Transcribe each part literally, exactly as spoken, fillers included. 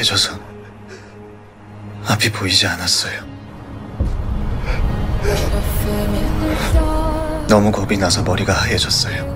어둑해져서 앞이 보이지 않았어요. 너무 겁이 나서 머리가 하얘졌어요.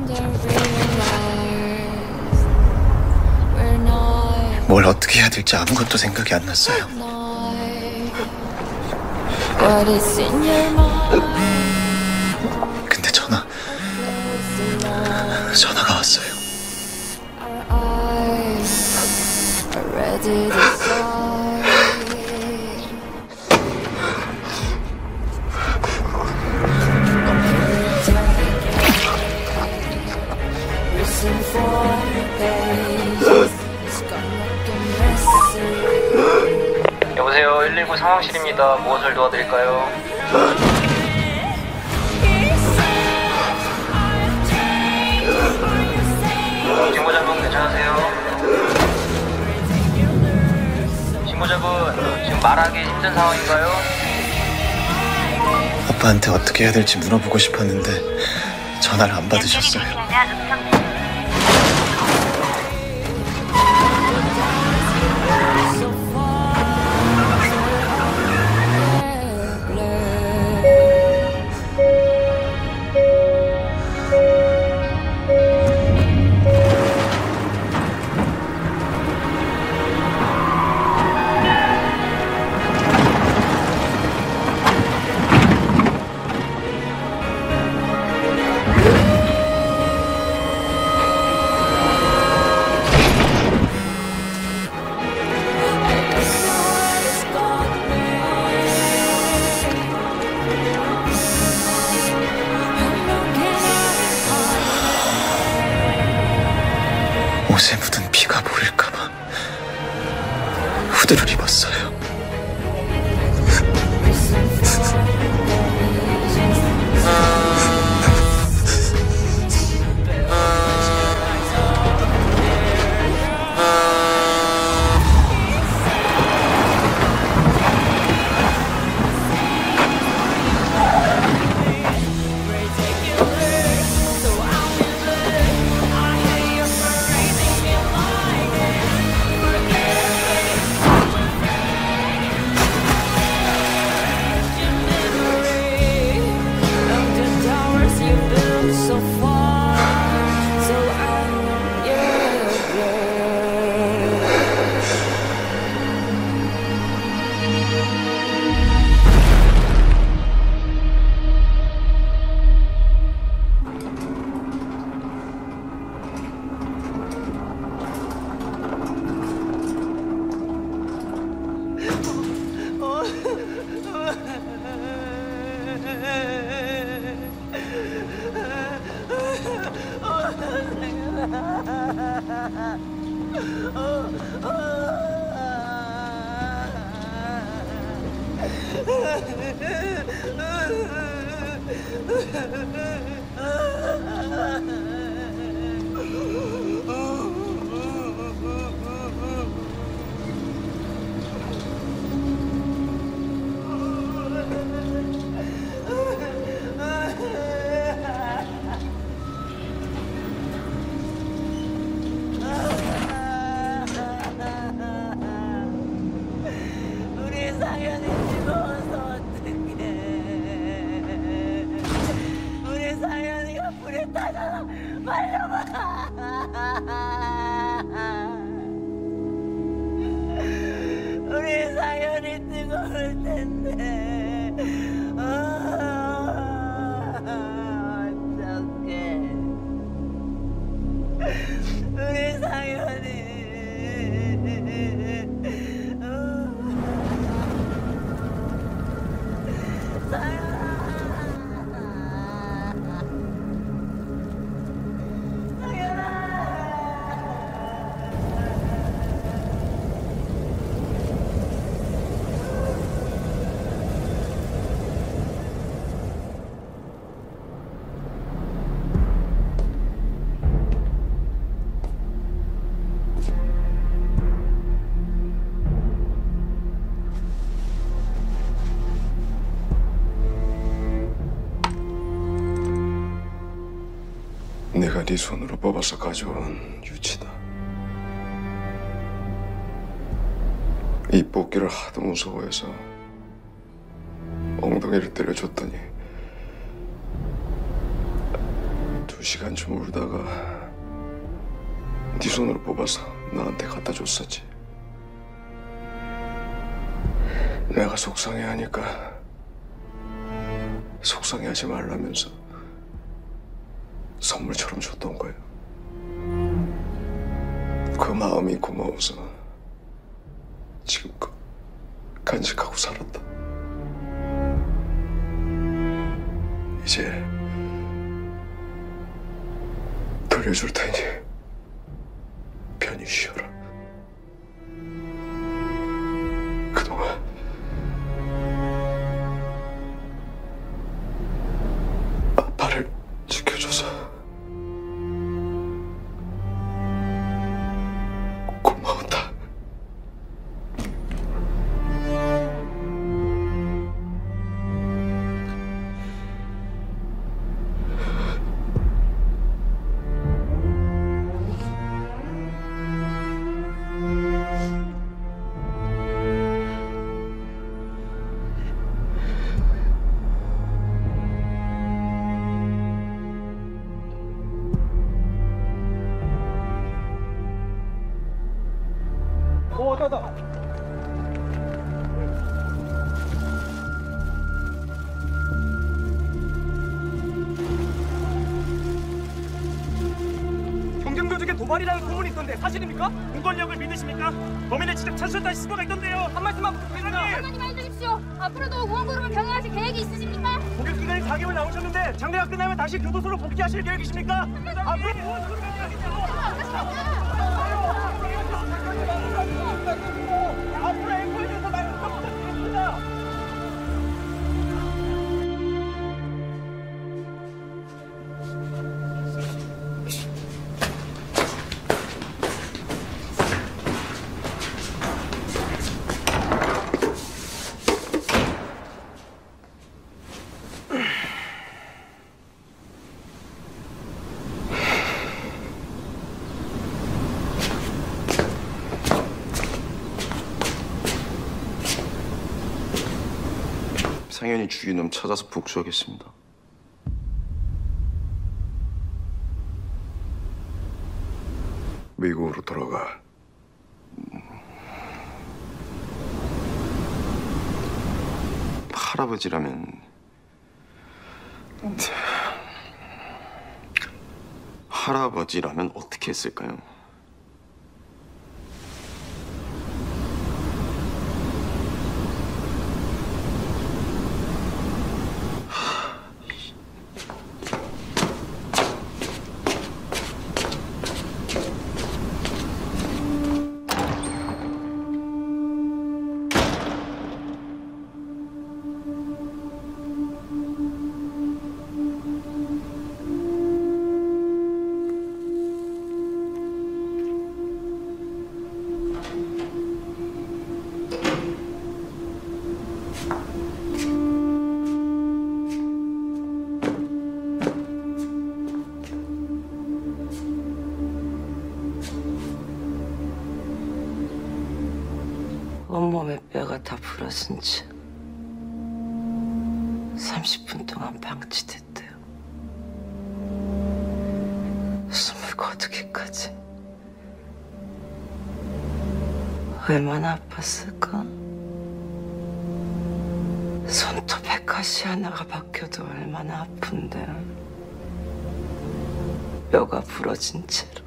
뭘 어떻게 해야 될지 아무것도 생각이 안 났어요. 근데 전화, 전화가 왔어요. 여보세요, 일일구 상황실입니다. 무엇을 도와드릴까요? 신고자분 괜찮으세요? 신고자분 지금 말하기 힘든 상황인가요? 오빠한테 어떻게 해야 될지 물어보고 싶었는데 전화를 안 받으셨어요. 옷에 묻은 피가 보일까봐 후드를 입었어요. 우리 사연이 뜨거울 텐데 어떡해 우리 사연이 내가 네 손으로 뽑아서 가져온 유치다. 이 뽑기를 하도 무서워해서 엉덩이를 때려줬더니 두 시간쯤 울다가 네 손으로 뽑아서 나한테 갖다 줬었지. 내가 속상해하니까 속상해하지 말라면서 선물처럼 줬던 거야. 그 마음이 고마워서 지금껏 간직하고 살았다. 이제 돌려줄 테니 편히 쉬어라. 그동안 아빠를 지켜줘서 고마웠다. 경쟁조직에 도발이라는 소문이 있던데 사실입니까? 공권력을 믿으십니까? 범인을 직접 찾으셨다는 신고가 있던데요. 한 말씀만 부탁드립니다. 가만히 말해주십시오. 앞으로도 후원그룹을 병행하실 계획이 있으십니까? 공격 기간이 사 개월 나오셨는데 장례가 끝나면 다시 교도소로 복귀하실 계획이십니까? 앞으로 후원그룹을 병행하겠다고. 앞으로 앵콜에 대해서 말씀 부탁드립니다. 상현이 죽인 놈 찾아서 복수하겠습니다. 미국으로 돌아가. 할아버지라면 할아버지라면 어떻게 했을까요? 온몸에 뼈가 다 부러진 채 삼십 분 동안 방치됐대요. 숨을 거두기까지. 얼마나 아팠을까? 손톱에 가시 하나가 박혀도 얼마나 아픈데. 뼈가 부러진 채로.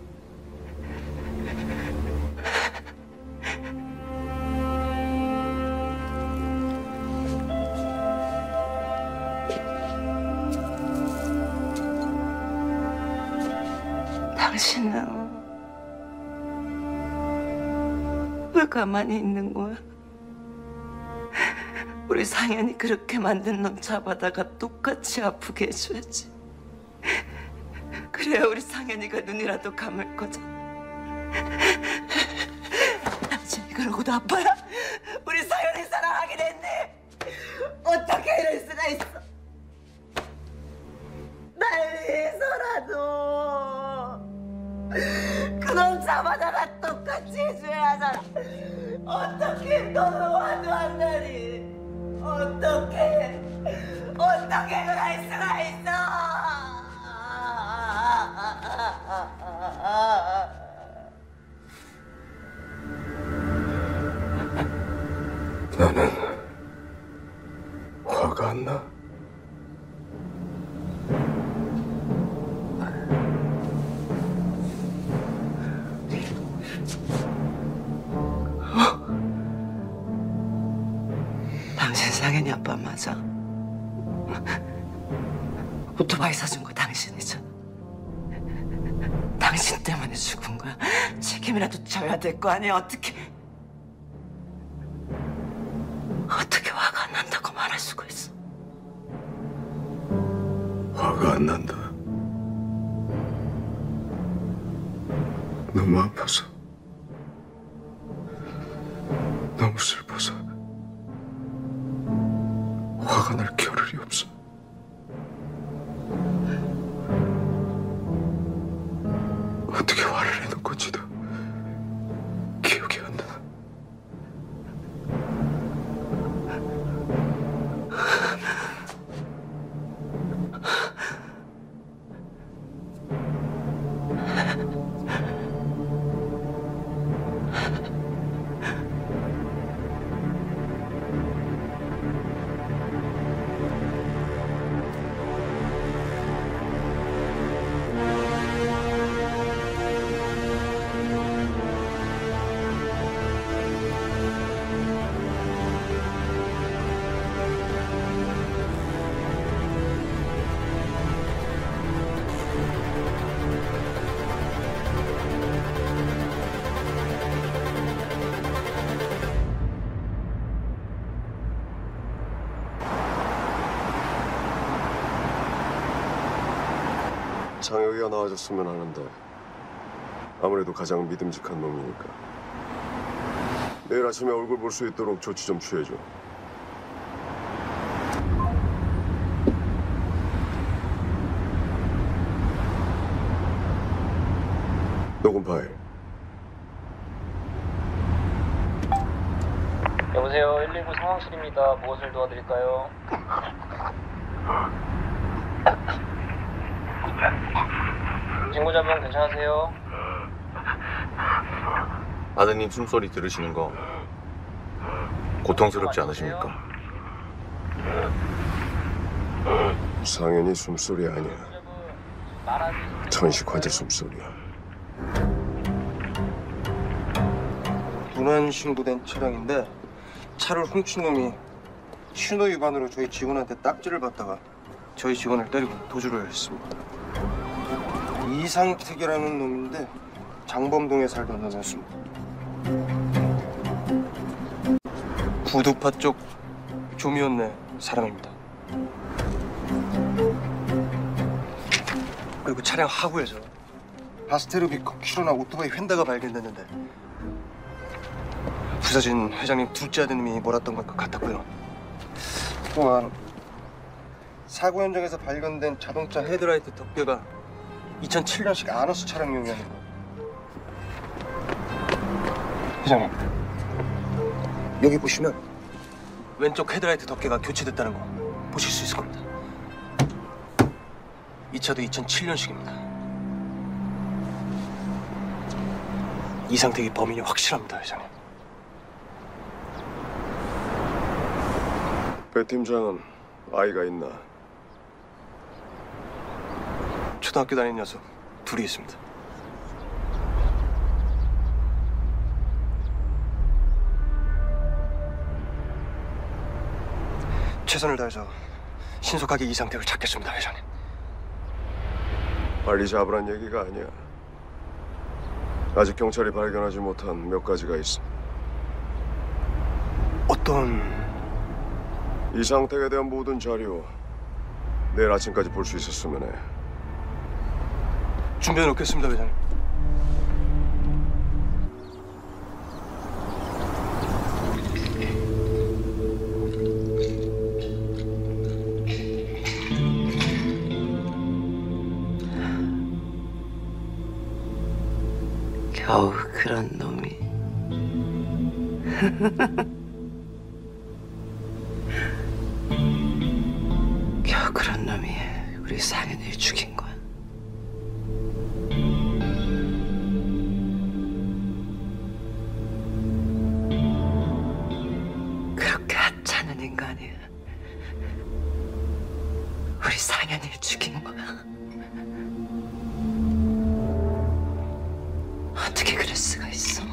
당신은 왜 가만히 있는 거야? 우리 상현이 그렇게 만든 놈 잡아다가 똑같이 아프게 해줘야지. 그래야 우리 상현이가 눈이라도 감을 거잖아. 당신이 그러고도 아파요? 우리 상현이 사랑하긴 했네. 어떻게 이럴 수가 있어? 날 위해서라도 그놈 잡아다가 똑같이 해줘야 하잖아. 어떻게 어떻게 너는 와도 안 나니? 어떻게 어떻게 그럴 수가 있어? 나는 화가 안 나. 당신 상현이 아빠 맞아? 오토바이 사준 거 당신이잖아. 당신 때문에 죽은 거야. 책임이라도 져야 될 거 아니야. 어떻게 어떻게 화가 안 난다고 말할 수가 있어? 화가 안 난다. 너무 아파서, 너무 슬퍼서 화가 날 겨를이 없어. 어떻게 화를 내는 건지도 기억이 안 나. 장혁이가 나와줬으면 하는데 아무래도 가장 믿음직한 놈이니까 내일 아침에 얼굴 볼 수 있도록 조치 좀 취해줘. 녹음 파일. 여보세요. 일일구 상황실입니다. 무엇을 도와드릴까요? 신고자분 괜찮으세요? 아드님 숨소리 들으시는 거 고통스럽지 않으십니까? 상현이 숨소리 아니야. 전식 환자 숨소리야. 문안 신고된 차량인데 차를 훔친 놈이 신호 위반으로 저희 직원한테 딱지를 받다가 저희 직원을 때리고 도주를 했습니다. 이상택이라는 놈인데 장범동에 살던 놈이었습니다. 부두파 쪽 조미연네 사람입니다. 그리고 차량 하부에서 바스테르비커 키로나 오토바이 휀다가 발견됐는데 부서진 회장님 둘째 아드님이 몰았던 것 같았고요. 또한 사고 현장에서 발견된 자동차 헤드라이트 덮개가 이천칠 년식 아너스 차량용이었는 거예요. 회장님, 여기 보시면 왼쪽 헤드라이트 덮개가 교체됐다는 거 보실 수 있을 겁니다. 이 차도 이천칠 년식입니다. 이상택이 범인이 확실합니다, 회장님. 배 팀장은 아이가 있나? 초등학교 다니는 녀석 둘이 있습니다. 최선을 다해서 신속하게 이상택을 찾겠습니다, 회장님. 빨리 잡으란 얘기가 아니야. 아직 경찰이 발견하지 못한 몇 가지가 있어. 어떤... 이 상태에 대한 모든 자료 내일 아침까지 볼 수 있었으면 해. 준비해 놓겠습니다, 회장님. 겨우 그런 놈이 겨우 그런 놈이 우리 상현이를 죽인 거야. 그렇게 하찮은 인간이 우리 상현이를 죽인 거야. 어떻게 그럴 수가 있어?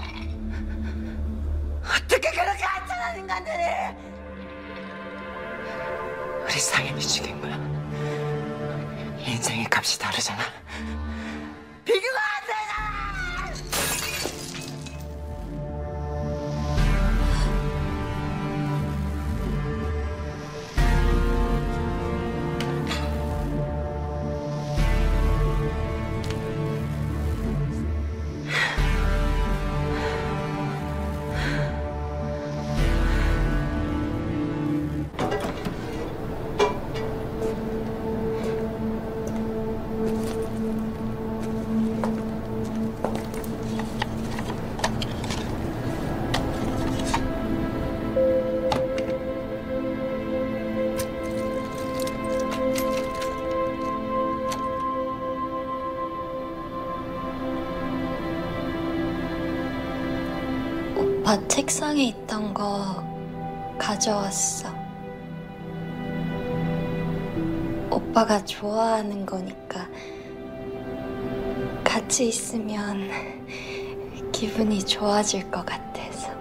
어떻게 그렇게 하찮은 인간들이 우리 상현이 죽인 거야? 인생의 값이 다르잖아. 비교가 안 되잖아. 오빠 책상에 있던 거 가져왔어. 오빠가 좋아하는 거니까 같이 있으면 기분이 좋아질 것 같아서.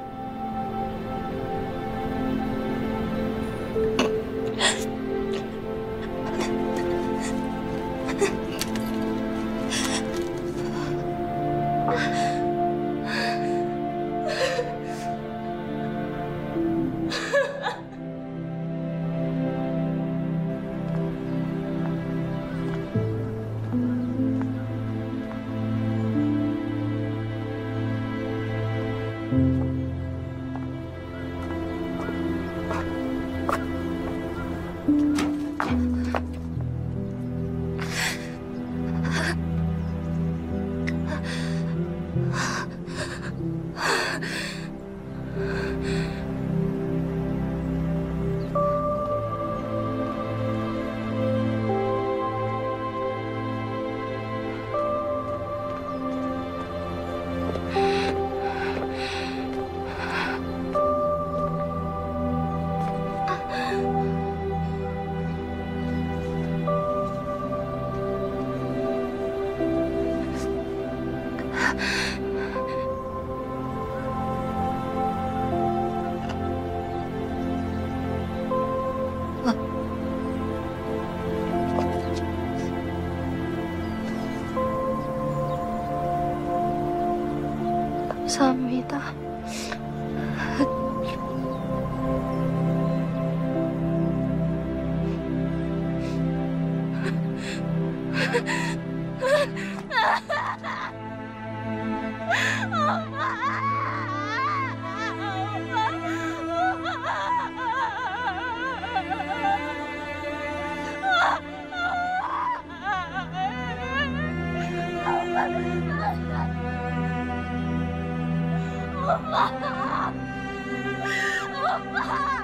감사합니다. 엄마! 엄마!